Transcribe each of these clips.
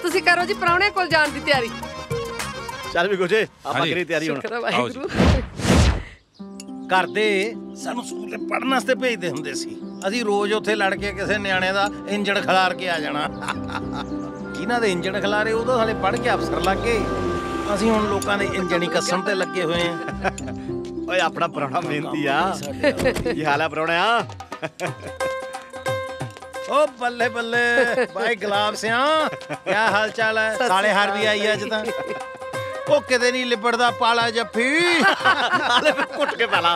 ਤੁਸੀਂ ਕਰੋ ਜੀ ਪ੍ਰਾਹੁਣੇ ਕੋਲ ਜਾਣ ਦੀ ਤਿਆਰੀ। ਚੱਲ ਵੀ ਗੋਜੇ ਆਪਾਂ ਕਰੀ ਤਿਆਰੀ ਹੁਣ। ਘਰ ਦੇ ਸਾਨੂੰ ਸਕੂਲ ਪੜ੍ਹਨ ਵਾਸਤੇ ਭੇਜਦੇ ਹੁੰਦੇ ਸੀ। ਅਸੀਂ ਰੋਜ਼ ਉੱਥੇ ਲੜ ਕੇ ਕਿਸੇ ਨਿਆਣੇ ਦਾ ਇੰਜਣ ਖਿਲਾਰ ਕੇ ਆ ਜਾਣਾ। ਜਿਨ੍ਹਾਂ ਦੇ ਇੰਜਣ ਖਿਲਾਰੇ ਉਦੋਂ ਹਾਲੇ ਪੜ੍ਹ ਕੇ ਅਫਸਰ ਲੱਗ ਗਏ। ਅਸੀਂ ਹੁਣ ਲੋਕਾਂ ਦੇ ਇੰਜਣ ਹੀ ਕੱਸਣ ਤੇ ਲੱਗੇ ਹੋਏ ਆ। ਓਏ ਆਪਣਾ ਪ੍ਰਾਹੁਣਾ ਮਿਹਨਤੀ ਆ। ਕੀ ਹਾਲ ਆ ਪ੍ਰਾਹੁਣਿਆ? ओ बल्ले बल्ले भाई गुलाब सिंह क्या हाल चाल है? साले हार भी आई अज तां ओ किते नहीं लिबड़दा पाला जफ्फी हाले फिर कुट के पाला।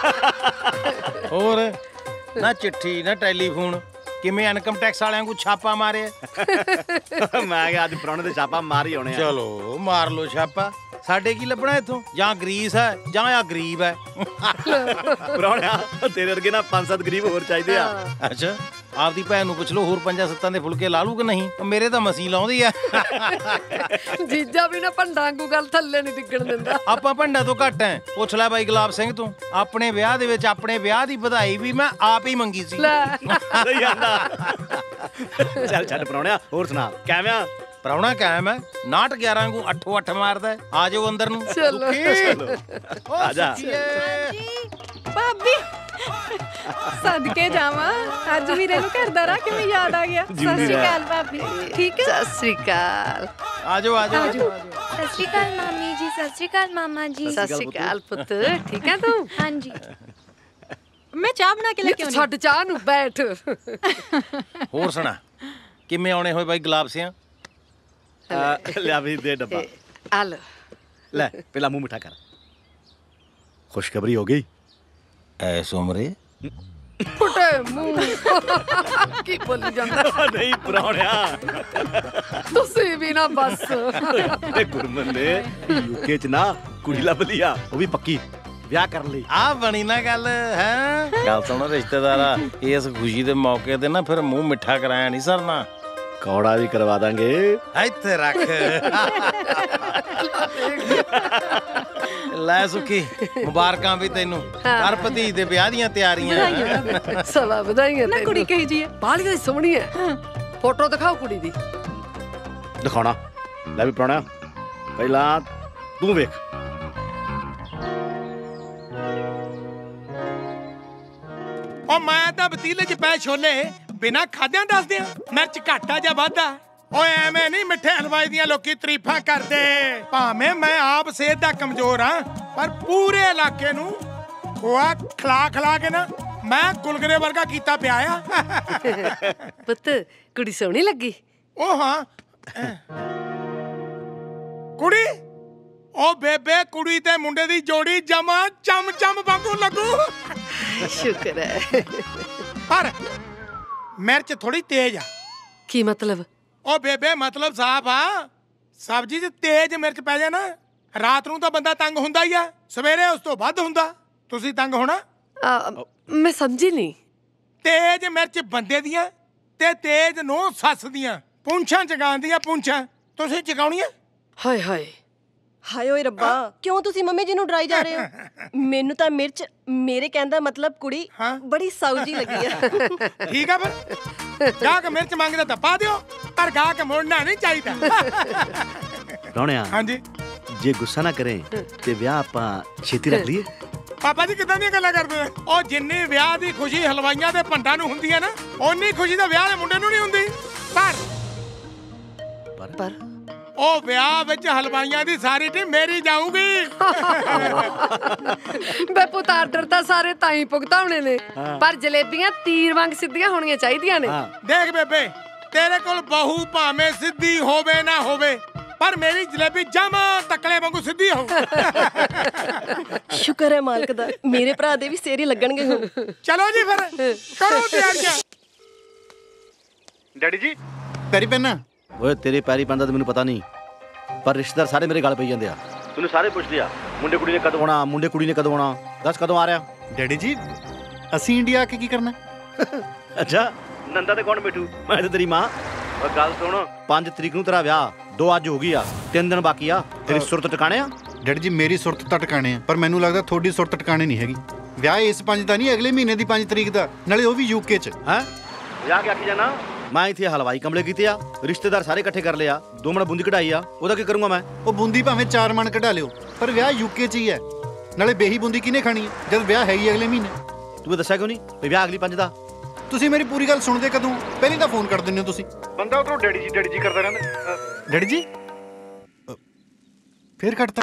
और ना चिट्ठी ना टेलीफोन किवें इनकम टैक्स वालियां को छापा मारे। मैं क्या अज प्राहुणे दे छापा मार ही होने। चलो मार लो छापा। साडे की लभना इथों? जां ग्रीस है जां आ गरीब है। ਪ੍ਰਾਹੁਣਿਆ तेरे वर्गे ना 5-7 गरीब होर चाहिए आ। अच्छा आपदी भैन नूं पुछ लो होर 5-7 दे फुलके ला लू कि नहीं? मेरे तां मसी लाउंदी आ। ਜੀਜਾ ਵੀ ਨਾ ਭੰਡਾਂ ਵਾਂਗੂ ਗੱਲ ਥੱਲੇ ਨਹੀਂ ਡਿੱਗਣ ਦਿੰਦਾ। ਆਪਾਂ ਭੰਡਾ ਤੋਂ ਘੱਟ ਐ। ਪੁੱਛ ਲੈ ਬਾਈ ਗੁਲਾਬ ਸਿੰਘ ਤੋਂ। ਆਪਣੇ ਵਿਆਹ ਦੇ ਵਿੱਚ ਆਪਣੇ ਵਿਆਹ ਦੀ ਵਧਾਈ ਵੀ ਮੈਂ ਆਪ ਹੀ ਮੰਗੀ ਸੀ। ਸਹੀ ਆਂਦਾ। ਚੱਲ ਛੱਡ ਪ੍ਰਾਹੁਣਿਆ ਹੋਰ ਸੁਣਾ ਕਿਵੇਂ ਆ? ਪ੍ਰਾਹੁਣਾ ਕਾਇਮ ਹੈ 9-11 ਨੂੰ 8-8 ਮਾਰਦਾ। ਆ ਜਾਓ ਅੰਦਰ ਨੂੰ। ਚਲੋ ਆ ਜਾ। ਭਾਬੀ ਸਦਕੇ ਜਾਵਾਂ ਅੱਜ ਵੀਰੇ ਨੂੰ ਘਰ ਦਾ ਰਾਹ ਕਿਵੇਂ ਯਾਦ ਆ ਗਿਆ। ਸਤਿ ਸ਼੍ਰੀ ਅਕਾਲ ਭਾਬੀ। ਠੀਕ ਹੈ? ਸਤਿ ਸ੍ਰੀ ਅਕਾਲ। ਆ ਜਾਓ ਆ ਜਾਓ। ਸਤਿ ਸ਼੍ਰੀ ਅਕਾਲ ਮਾਮੀ ਜੀ। ਸਤਿ ਸ਼੍ਰੀ ਅਕਾਲ ਮਾਮਾ ਜੀ। ਸਤਿ ਸ੍ਰੀ ਅਕਾਲ ਪੁੱਤ। ਠੀਕ ਹੈ ਤੂੰ? ਹਾਂਜੀ ਮੈਂ ਚਾਹ ਬਣਾ ਕੇ ਲੈ ਕੇ ਆਉਣੀ। ਛੱਡ ਚਾਹ ਨੂੰ ਬੈਠ। ਹੋਰ ਸੁਣਾ ਕਿਵੇਂ ਆਉਣੇ ਹੋਏ ਬਾਈ ਗੁਲਾਬ ਸਿੰਘ? ਲਿਆ ਵੀ ਦੇ ਡੱਬਾ। ਆ ਲੈ ਲੈ ਪਹਿਲਾਂ ਮੂੰਹ ਮਿੱਠਾ ਕਰ। ਖੁਸ਼ਖਬਰੀ ਹੋ ਗਈ ਐਸ ਉਮਰੇ ਫੁੱਟੇ ਮੂੰਹ ਕੀ ਬੋਲੀ ਜਾਂਦਾ। ਨਹੀਂ ਪ੍ਰਾਹੁਣਿਆ ਤੁਸੀਂ ਵੀ ਨਾ ਬਸ। ਤੇ ਗੁਰਮਨ ਨੇ ਯੂਕੇ ਚ ਨਾ ਕੁੜੀ ਲੱਭ ਲਿਆ ਉਹ ਵੀ ਪੱਕੀ ਵਿਆਹ ਕਰਨ ਲਈ। ਆ ਬਣੀ ਨਾ ਗੱਲ ਹੈ। ਗੱਲ ਸੁਣ ਰਿਸ਼ਤੇਦਾਰਾ ਇਸ ਖੁਸ਼ੀ ਦੇ ਮੌਕੇ ਤੇ ਨਾ ਫਿਰ ਮੂੰਹ ਮਿੱਠਾ ਕਰਾਇਆ ਨਹੀਂ ਸਰਨਾ। ਕੌੜਾ ਵੀ ਕਰਵਾ ਦਾਂਗੇ। ਇੱਥੇ ਰੱਖ ਲੈ ਸੁਖੀ ਮੁਬਾਰਕਾਂ ਵੀ ਤੈਨੂੰ। ਕਰ ਭਤੀਜ ਦੇ ਵਿਆਹ ਦੀਆਂ ਤਿਆਰੀਆਂ। ਸਵਾ ਵਧਾਈਆਂ ਨਾ ਕੁੜੀ ਕਹੀ ਜੀ ਹੈ। ਬਾਹਲੀ ਸੋਹਣੀ ਹੈ। ਫੋਟੋ ਦਿਖਾਓ ਕੁੜੀ ਦੀ। ਦਿਖਾਉਣਾ। ਲੈ ਵੀ ਪ੍ਰਾਹੁਣਿਆ ਪਹਿਲਾਂ ਤੂੰ ਵੇਖ। ਉਹ ਮੈਂ ਤਾਂ ਪਤੀਲੇ 'ਚ ਪੈ ਛੋਲੇ ਬਿਨਾਂ ਖਾਦਿਆਂ ਦੱਸਦੇ ਆ ਮਿਰਚ ਘਾਟਾ ਜਾਂ ਵਾਧਾ। ਓਏ ਐਵੇਂ ਨਹੀਂ ਮਿੱਠੇ ਹਲਵਾਈ ਦੀਆਂ ਲੋਕੀ ਤਾਰੀਫਾਂ ਕਰਦੇ। ਭਾਵੇਂ ਮੈਂ ਆਪ ਸਿਹਤ ਦਾ ਕਮਜ਼ੋਰ ਆ ਪਰ ਪੂਰੇ ਇਲਾਕੇ ਨੂੰ ਖੋਆ ਖਿਲਾ ਕੇ ਨਾ ਮੈਂ ਗੁਲਗੁਲੇ ਵਰਗਾ ਕੀਤਾ ਪਿਆ ਆ। ਪੁੱਤ ਕੁੜੀ ਸੋਹਣੀ ਲੱਗੀ। ਉਹ ਹਾਂ ਕੁੜੀ ਉਹ ਬੇਬੇ ਕੁੜੀ ਤੇ ਮੁੰਡੇ ਦੀ ਜੋੜੀ ਜਮਾ ਚਮ ਚਮ ਵਾਂਗੂ ਲੱਗੂ। ਸ਼ੁਕਰ ਹੈ। ਪਰ ਮਿਰਚ ਥੋੜੀ ਤੇਜ਼ ਆ। ਕੀ ਮਤਲਬ? ਉਹ ਬੇਬੇ ਮਤਲਬ ਸਾਫ ਆ। ਸਬਜ਼ੀ 'ਚ ਤੇਜ਼ ਮਿਰਚ ਪੈ ਜਾਏ ਨਾ ਰਾਤ ਨੂੰ ਤਾਂ ਬੰਦਾ ਤੰਗ ਹੁੰਦਾ ਹੀ ਆ। ਸਵੇਰੇ ਉਸ ਤੋਂ ਵੱਧ ਹੁੰਦਾ। ਤੁਸੀਂ ਤੰਗ ਹੋਣਾ? ਮੈਂ ਸਮਝੀ ਨਹੀਂ। ਤੇਜ਼ ਮਿਰਚ ਬੰਦੇ ਦੀਆਂ ਤੇ ਤੇਜ਼ ਨੂੰ ਸੱਸ ਦੀਆਂ ਪੂੰਛਾਂ ਚਗਾਉਂਦੀਆਂ ਪੂੰਛਾਂ। ਤੁਸੀਂ ਚਗਾਉਣੀਆਂ? ਹਾਏ ਹਾਏ ਹਾਏ ਓਏ ਰੱਬਾ ਕਿਉਂ ਤੁਸੀਂ ਮੰਮੀ ਜੀ ਨੂੰ ਡਰਾਈ ਜਾ ਰਹੇ ਹੋ? ਮੈਨੂੰ ਤਾਂ ਮਿਰਚ ਮੇਰੇ ਕਹਿੰਦਾ ਮਤਲਬ ਕੁੜੀ ਬੜੀ ਸਾਊ ਜੀ ਲੱਗੀ ਆ। ਠੀਕ ਆ ਫਿਰ ਗਾਹਕ ਮਿਰਚ ਮੰਗਦਾ ਤਾਂ ਪਾ ਦਿਓ ਪਰ ਗਾਹਕ ਮੁੜਨਾ ਨਹੀਂ ਚਾਹੀਦਾ। ਪ੍ਰਾਹੁਣਿਆ ਹਾਂਜੀ ਜੇ ਗੁੱਸਾ ਨਾ ਕਰੇ ਤੇ ਵਿਆਹ ਆਪਾਂ ਛੇਤੀ ਰੱਖ ਲਈਏ। ਪਾਪਾ ਜੀ ਕਿੱਦਾਂ ਦੀਆਂ ਗੱਲਾਂ ਕਰਦੇ ਹੋ? ਉਹ ਜਿੰਨੀ ਵਿਆਹ ਦੀ ਖੁਸ਼ੀ ਹਲਵਾਈਆਂ ਦੇ ਭੰਡਾਂ ਨੂੰ ਹੁੰਦੀ ਹੈ ਨਾ ਓਨੀ ਖੁਸ਼ੀ ਤਾਂ ਵਿਆਹ ਦੇ ਮੁੰਡੇ ਨੂੰ ਨਹੀਂ ਹੁੰਦੀ। ਪਰ ਉਹ ਵਿਆਹ ਵਿੱਚ ਹਲਵਾਈਆਂ ਦੀ ਸਾਰੀ ਟੀਮ ਮੇਰੀ ਜਾਊਗੀ। ਬੇ ਪੁੱਤ ਆਰਡਰ ਤਾਂ ਸਾਰੇ ਤਾਂ ਹੀ ਭੁਗਤਾਉਣੇ ਨੇ ਪਰ ਜਲੇਬੀਆਂ ਤੀਰ ਵਾਂਗ ਸਿੱਧੀਆਂ ਹੋਣੀਆਂ ਚਾਹੀਦੀਆਂ ਨੇ। ਦੇਖ ਬੇਬੇ ਤੇਰੇ ਕੋਲ ਬਹੂ ਭਾਵੇਂ ਸਿੱਧੀ ਹੋਵੇ ਨਾ ਹੋਵੇ ਪਰ ਮੇਰੀ ਜਲੇਬੀ ਜਮਾ ਤਕਲੇ ਵਾਂਗੂ ਸਿੱਧੀ ਹੋਊ। ਸ਼ੁਕਰ ਹੈ ਮਾਲਕ ਦਾ ਮੇਰੇ ਭਰਾ ਦੇ ਵੀ ਸੇਰੀ ਲੱਗਣਗੇ ਹੁਣ। ਚਲੋ ਜੀ ਫਿਰ ਕਰੋ ਤਿਆਰੀਆਂ। ਡੈਡੀ ਜੀ ਪੈਰੀ ਪੈਣਾ। ਓਏ ਤੇਰੇ ਪੈਰੀ ਪੈਂਦਾ ਤਾਂ ਮੈਨੂੰ ਪਤਾ ਨਹੀਂ ਪਰ ਰਿਸ਼ਤੇਦਾਰ ਸਾਰੇ ਮੇਰੇ ਗਲ ਪਈ ਜਾਂਦੇ ਆ। ਮੈਨੂੰ ਸਾਰੇ ਪੁੱਛਦੇ ਆ ਮੁੰਡੇ ਕੁੜੀ ਨੇ ਕਦੋਂ ਆਉਣਾ, ਮੁੰਡੇ ਕੁੜੀ ਨੇ ਕਦੋਂ ਆਉਣਾ, ਦੱਸ ਕਦੋਂ ਆ ਰਿਹਾ। ਡੈਡੀ ਜੀ ਅਸੀਂ ਇੰਡੀਆ ਆ ਕੇ ਕੀ ਕਰਨਾ? ਅੱਛਾ ਨੰਦਾ ਤੇ ਕੌਣ ਬੈਠੂ? ਮੈਂ ਤੇ ਤੇਰੀ ਮਾਂ। ਓ ਗੱਲ ਸੁਣ 5 ਤਰੀਕ ਨੂੰ ਤੇਰਾ ਵਿਆਹ 2 ਅੱਜ ਹੋ ਗਈ ਆ 3 ਦਿਨ ਬਾਕੀ ਆ। ਤੇਰੀ ਸੁਰਤ ਟਿਕਾਣੇ ਆ? ਡੈਡੀ ਜੀ ਮੇਰੀ ਸੁਰਤ ਤਾਂ ਟਿਕਾਣੇ ਆ ਪਰ ਮੈਨੂੰ ਲੱਗਦਾ ਤੁਹਾਡੀ ਸੁਰਤ ਟਿਕਾਣੇ ਨਹੀਂ ਹੈਗੀ। ਵਿਆਹ ਇਸ 5 ਦਾ ਨਹੀਂ ਅਗਲੇ ਮਹੀਨੇ ਦੀ 5 ਤਰੀਕ ਦਾ ਨਾਲੇ ਉਹ ਵੀ ਯੂਕੇ 'ਚ। ਹੈਂ ਵਿਆਹ ਕੇ ਆਖੀ ਜਾਣਾ ਮੈਂ ਇੱਥੇ ਹਲਵਾਈ ਕਮਲੇ ਕੀਤੇ ਆ, ਰਿਸ਼ਤੇਦਾਰ ਸਾਰੇ ਇਕੱਠੇ ਕਰ ਲਿਆ, 2 ਮਣ ਬੂੰਦੀ ਕਢਾਈ ਆ, ਉਹਦਾ ਕੀ ਕਰੂੰਗਾ ਮੈਂ? ਉਹ ਬੂੰਦੀ ਭਾਵੇਂ 4 ਮਣ ਕਢਾ ਲਿਓ, ਪਰ ਵਿਆਹ ਯੂਕੇ 'ਚ ਹੀ ਹੈ। ਨਾਲੇ ਬੇਹੀ ਬੂੰਦੀ ਕਿਹਨੇ ਖਾਣੀ ਹੈ ਜਦ ਵਿਆਹ ਹੈ ਹੀ ਅਗਲੇ ਮਹੀਨੇ। ਤੂੰ ਦੱਸਿਆ ਕਿਉਂ ਨਹੀਂ ਵੀ ਵਿਆਹ ਅਗਲੀ 5 ਦਾ? ਤੁਸੀਂ ਮੇਰੀ ਪੂਰੀ ਗੱਲ ਸੁਣਦੇ ਕਦੋਂ? ਪਹਿਲਾਂ ਤਾਂ ਫੋਨ ਕਰ ਦਿੰਦੇ ਹੋ ਤੁਸੀਂ। ਬੰਦਾ ਉਧਰੋਂ ਡੈਡੀ ਜੀ ਕਰਦਾ ਰਹਿੰਦਾ। ਡੈਡੀ ਜੀ ਫੇਰ ਕੱਟਤਾ।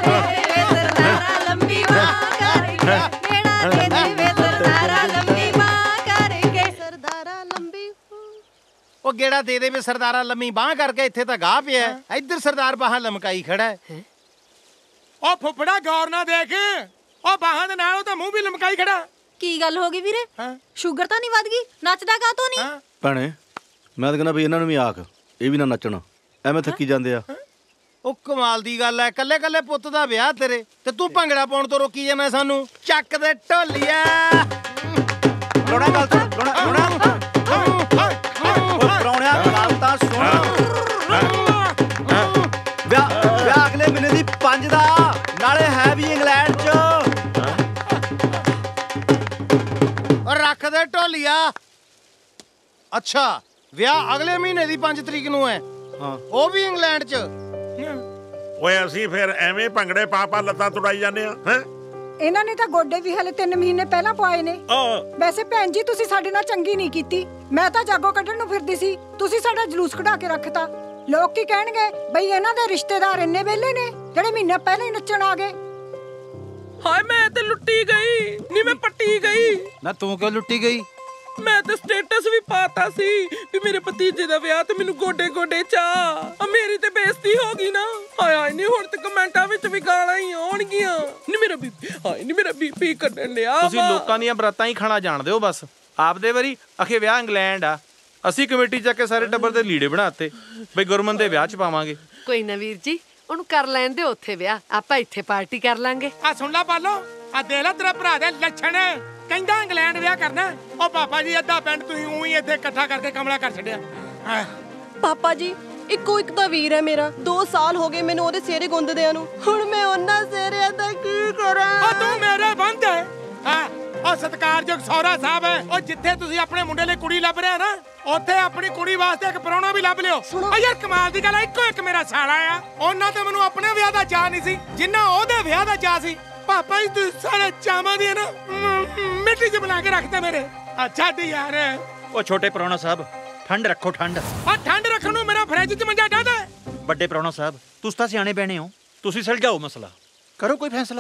ਲੰਬੀ ਬਾਹ ਕਰਕੇ ਮੇਰਾ ਦੇ ਦੇਵੇ ਸਰਦਾਰਾ ਲੰਬੀ ਬਾਹ ਕਰਕੇ ਸਰਦਾਰਾ ਲੰਬੀ ਉਹ ਗੇੜਾ ਦੇ ਦੇਵੇ ਸਰਦਾਰਾ ਲੰਮੀ ਬਾਹ ਕਰਕੇ। ਇੱਥੇ ਤਾਂ ਗਾਹ ਪਿਆ, ਇੱਧਰ ਸਰਦਾਰ ਬਾਹਾਂ ਲਮਕਾਈ ਖੜਾ ਹੈ। ਉਹ ਫੁੱਫੜਾ ਗੌਰ ਨਾ ਦੇਖ, ਉਹ ਬਾਹਾਂ ਦੇ ਨਾਲ ਉਹ ਤਾਂ ਮੂੰਹ ਵੀ ਲਮਕਾਈ ਖੜਾ। ਕੀ ਗੱਲ ਹੋ ਗਈ ਵੀਰੇ? ਸ਼ੂਗਰ ਤਾਂ ਨਹੀਂ ਵੱਧ ਗਈ? ਨੱਚਦਾ ਕਾਹਤੋਂ ਨਹੀਂ? ਭੈਣੇ ਮੈਂ ਤਾਂ ਕਹਿੰਦਾ ਵੀ ਇਹਨਾਂ ਨੂੰ ਵੀ ਆਖ, ਇਹ ਵੀ ਨਾ ਨੱਚਣ, ਐਵੇਂ ਥੱਕੀ ਜਾਂਦੇ ਆ। ਉਹ ਕਮਾਲ ਦੀ ਗੱਲ ਐ, ਕੱਲੇ ਕੱਲੇ ਪੁੱਤ ਦਾ ਵਿਆਹ ਤੇਰੇ ਤੇ ਤੂੰ ਭੰਗੜਾ ਪਾਉਣ ਤੋਂ ਰੋਕੀ ਜਾਂਦਾ ਸਾਨੂੰ। ਚੱਕ ਦੇ ਢੋਲੀਆ ਲੋੜਾ ਗੱਲ ਤਾਂ ਲੋੜਾ ਪਰੌਣਿਆ ਗੱਲ ਤਾਂ ਸੁਣ। ਵਿਆਹ ਅਗਲੇ ਮਹੀਨੇ ਦੀ 5 ਦਾ, ਨਾਲੇ ਹੈ ਵੀ ਇੰਗਲੈਂਡ 'ਚ। ਰੱਖ ਦੇ ਢੋਲੀਆ। ਅੱਛਾ ਵਿਆਹ ਅਗਲੇ ਮਹੀਨੇ ਦੀ 5 ਤਰੀਕ ਨੂੰ ਹੈ? ਹਾਂ ਉਹ ਵੀ ਇੰਗਲੈਂਡ 'ਚ? ਓਏ ਅਸੀਂ ਫਿਰ ਐਵੇਂ ਭੰਗੜੇ ਪਾ ਲੱਤਾਂ ਤੁੜਾਈ ਜਾਂਦੇ ਆ ਹੈ? ਇਹਨਾਂ ਨੇ ਤਾਂ ਗੋਡੇ ਵੀ ਹਲੇ 3 ਮਹੀਨੇ ਪਹਿਲਾਂ ਪਵਾਏ ਨੇ। ਵੈਸੇ ਭੈਣ ਜੀ ਤੁਸੀਂ ਸਾਡੇ ਨਾਲ ਚੰਗੀ ਨਹੀਂ ਕੀਤੀ। ਮੈਂ ਤਾਂ ਜਾਗੋ ਕੱਢਣ ਨੂੰ ਫਿਰਦੀ ਸੀ, ਤੁਸੀਂ ਸਾਡਾ ਜਲੂਸ ਕਢਾ ਕੇ ਰੱਖਤਾ। ਲੋਕ ਕੀ ਕਹਿਣਗੇ ਬਈ ਇਹਨਾਂ ਦੇ ਰਿਸ਼ਤੇਦਾਰ ਇੰਨੇ ਵਿਹਲੇ ਨੇ ਜਿਹੜੇ ਮਹੀਨਾ ਪਹਿਲਾਂ ਹੀ ਨੱਚਣ ਆ ਗਏ। ਹਾਏ ਮੈਂ ਤੇ ਲੁੱਟੀ ਗਈ ਨੀ, ਮੈਂ ਪੱਟੀ ਗਈ। ਨਾ ਤੂੰ ਕਿਉਂ ਲੁੱਟੀ ਗਈ? ਮੈਂ ਤੇ ਸਟੇਟਸ ਵੀ ਪਾਤਾ ਸੀ ਵੀ ਮੇਰੇ ਭਤੀਜੇ ਦਾ ਵਿਆਹ ਤੇ ਮੈਨੂੰ ਗੋਡੇ ਗੋਡੇ ਚਾਹ। ਮੇਰੀ ਤੇ ਬੇਇੱਜ਼ਤੀ ਹੋ ਗਈ ਨਾ। ਹਾਏ ਹਾਏ ਨਹੀਂ, ਹੁਣ ਤੇ ਕਮੈਂਟਾਂ ਵਿੱਚ ਵੀ ਗਾਲਾਂ ਹੀ ਆਉਣਗੀਆਂ। ਨੀ ਮੇਰਾ ਬੀਪੀ, ਹਾਏ ਨੀ ਮੇਰਾ ਬੀਪੀ ਕੱਢਣ ਲਿਆ। ਤੁਸੀਂ ਲੋਕਾਂ ਦੀਆਂ ਬਰਾਤਾਂ ਹੀ ਖਾਣਾ ਜਾਣਦੇ ਹੋ ਬਸ। ਆਪਦੇ ਵਾਰੀ ਅਖੇ ਵਿਆਹ ਇੰਗਲੈਂਡ ਆ, ਅਸੀਂ ਕਮੇਟੀ ਚੱਕ ਕੇ ਸਾਰੇ ਟੱਬਰ ਦੇ ਲੀੜੇ ਬਣਾਤੇ ਬਈ ਗੁਰਮਨ ਦੇ ਵਿਆਹ 'ਚ ਪਾਵਾਂਗੇ। ਕੋਈ ਨਾ ਵੀਰ ਜੀ, ਉਹਨੂੰ ਕਰ ਲੈਣ ਦਿਓ ਉੱਥੇ ਵਿਆਹ, ਆਪਾਂ ਇੱਥੇ ਪਾਰਟੀ ਕਰ ਲਾਂਗੇ। ਆ ਸੁਣ ਲਾ ਪਾਲੋ, ਆ ਦੇ ਲੈ ਤੇਰਾ ਭਰਾ ਦੇ ਲੱਛਣ, ਕਹਿੰਦਾ ਇੰਗਲੈਂਡ ਵਿਆਹ ਕਰਨਾ। ਉਹ ਪਾਪਾ ਜੀ ਅੱਧਾ ਪਿੰਡ ਤੁਸੀਂ ਉਹੀ ਇੱਥੇ ਇਕੱਠਾ ਕਰਕੇ ਕਮਲਾ ਕਰ ਛੱਡਿਆ। ਪਾਪਾ ਜੀ ਇੱਕੋ ਇੱਕ ਤਾਂ ਵੀਰ ਹੈ ਮੇਰਾ। 2 ਸਾਲ ਹੋ ਗਏ ਮੈਨੂੰ ਉਹਦੇ ਸਿਹਰੇ ਗੁੰਦਦਿਆਂ ਨੂੰ। ਹੁਣ ਮੈਂ ਉਹਨਾਂ ਸਿਹਰਿਆਂ ਦਾ ਕੀ ਕਰਾਂ? ਉਹ ਤੂੰ ਮੇਰੇ ਬੰਦ ਹੈ। ਹਾਂ ਉਹ ਸਤਿਕਾਰਯੋਗ ਸਹੁਰਾ ਸਾਹਿਬ ਹੈ, ਉਹ ਜਿੱਥੇ ਤੁਸੀਂ ਆਪਣੇ ਮੁੰਡੇ ਲਈ ਕੁੜੀ ਲੱਭ ਰਹੇ ਨਾ, ਉੱਥੇ ਆਪਣੀ ਕੁੜੀ ਵਾਸਤੇ ਇੱਕ ਪ੍ਰਾਹੁਣਾ ਵੀ ਲੱਭ ਲਿਓ। ਓ ਯਾਰ ਕਮਾਲ ਦੀ ਗੱਲ ਹੈ, ਇੱਕੋ ਇੱਕ ਮੇਰਾ ਸਾਲਾ ਆ। ਉਹਨਾਂ ਤੇ ਮੈਨੂੰ ਆਪਣੇ ਵਿਆਹ ਦਾ ਚਾਅ ਨਹੀਂ ਸੀ ਜਿੰਨਾ ਉਹਦੇ ਵਿਆਹ ਦਾ ਚਾਅ ਸੀ। ਪਾਪਾ ਜੀ ਤੂੰ ਸਾਰੇ ਚਾਵਾਂ ਦੀ ਨਾ ਮਿੱਟੀ 'ਚ ਬਣਾ ਕੇ ਰੱਖਦੇ ਮੇਰੇ। ਅੱਛਾ ਦੀ ਯਾਰ। ਉਹ ਛੋਟੇ ਪ੍ਰਾਹੁਣਾ ਸਾਹਿਬ ਠੰਡ ਰੱਖੋ, ਠੰਡ। ਆ ਠੰਡ ਰੱਖਣ ਨੂੰ ਮੇਰਾ ਫਰਿੱਜ 'ਚ ਮੰਜਾ ਡਾਦਾ। ਵੱਡੇ ਪ੍ਰਾਹੁਣਾ ਸਾਹਿਬ ਤੁਸੀਂ ਤਾਂ ਸਿਆਣੇ ਬਹਿਣੇ ਹੋ, ਤੁਸੀਂ ਸੁਲਝਾਓ ਮਸਲਾ, ਕਰੋ ਕੋਈ ਫੈਸਲਾ।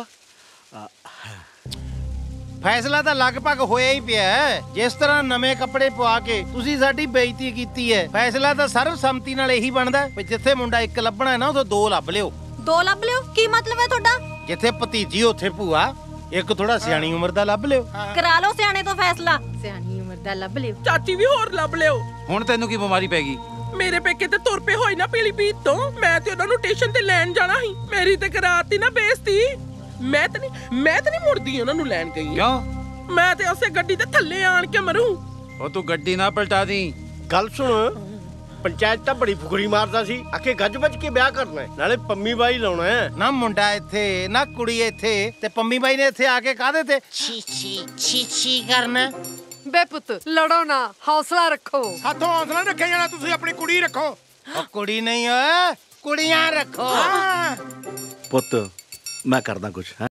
ਫੈਸਲਾ ਤਾਂ ਲਗਭਗ ਹੋਇਆ ਹੀ ਪਿਆ। ਜਿਸ ਤਰ੍ਹਾਂ ਨਵੇਂ ਕੱਪੜੇ ਪਵਾ ਕੇ ਤੁਸੀਂ ਸਾਡੀ ਬੇਇੱਜ਼ਤੀ ਕੀਤੀ ਹੈ, ਫੈਸਲਾ ਤਾਂ ਸਰਵਸੰਮਤੀ ਨਾਲ ਇਹੀ ਬਣਦਾ ਵੀ ਜਿੱਥੇ ਮੁੰਡਾ ਇੱਕ ਲੱਭਣਾ ਹੈ ਨਾ ਉਥੇ 2 ਲੱਭ ਲਿਓ। 2 ਲੱਭ ਲਿਓ? ਕੀ ਮਤਲਬ ਹੈ ਤੁਹਾਡਾ? ਜਿੱਥੇ ਭਤੀਜੀ ਉੱਥੇ ਭੂਆ, ਇੱਕ ਥੋੜਾ ਸਿਆਣੀ ਉਮਰ ਦਾ ਲੱਭ ਲਿਓ। ਕਰਾ ਲਓ ਸਿਆਣੇ ਤੋਂ ਫੈਸਲਾ। ਸਿਆਣੀ ਉਮਰ ਦਾ ਲੱਭ ਲਿਓ। ਚਾਚੀ ਵੀ ਹੋਰ ਲੱਭ ਲਿਓ। ਹੁਣ ਤੈਨੂੰ ਕੀ ਬਿਮਾਰੀ ਪੈ ਗਈ? ਮੇਰੇ ਪੇਕੇ ਤੇ ਤੁਰ ਪਏ ਹੋਈ ਨਾ ਪੀਲੀਭੀਤ ਤੋਂ। ਮੈਂ ਤੇ ਉਹਨਾਂ ਨੂੰ ਟਿਊਸ਼ਨ ਤੇ ਲੈਣ ਜਾਣਾ ਸੀ, ਮੇਰੀ ਤੇ ਕਰਾਤੀ ਨਾ ਬੇਇੱਜ਼ਤੀ। ਮੈਂ ਤੇ ਨਹੀਂ ਮੁੜਦੀ ਉਹਨਾਂ ਨੂੰ ਲੈਣ ਗਈ। ਕਿਉਂ? ਮੈਂ ਤੇ ਉਸੇ ਗੱਡੀ ਦੇ ਥੱਲੇ ਆਣ ਕੇ ਮਰੂ। ਉਹ ਤੂੰ ਗੱਡੀ ਨਾ ਪਲਟਾ ਦੀ। ਗੱਲ ਸੁਣ, ਪੰਚਾਇਤ ਤਾਂ ਬੜੀ ਫੁਕਰੀ ਮਾਰਦਾ ਸੀ, ਆਖੇ ਗੱਜ ਵੱਜ ਕੇ ਵਿਆਹ ਕਰਨਾ ਹੈ, ਨਾਲੇ ਪੰਮੀ ਬਾਈ ਲਾਉਣਾ ਹੈ। ਨਾ ਮੁੰਡਾ ਇੱਥੇ ਨਾ ਕੁੜੀ ਇੱਥੇ, ਤੇ ਪੰਮੀ ਬਾਈ ਨੇ ਇੱਥੇ ਆ ਕੇ ਕਾਹਦੇ ਤੇ ਛੀ ਕਰਨਾ? ਬੇ ਪੁੱਤ ਲੜੋ ਨਾ, ਹੌਸਲਾ ਰੱਖੋ। ਸਾਥੋਂ ਹੌਸਲਾ ਰੱਖਿਆ ਜਾਣਾ, ਤੁਸੀਂ ਆਪਣੀ ਕੁੜੀ ਰੱਖੋ। ਉਹ ਕੁੜੀ ਨਹੀਂ ਓਏ, ਕੁੜੀਆਂ ਰੱਖੋ। ਪੁੱਤ ਮੈਂ ਕਰਦਾ ਕੁਛ।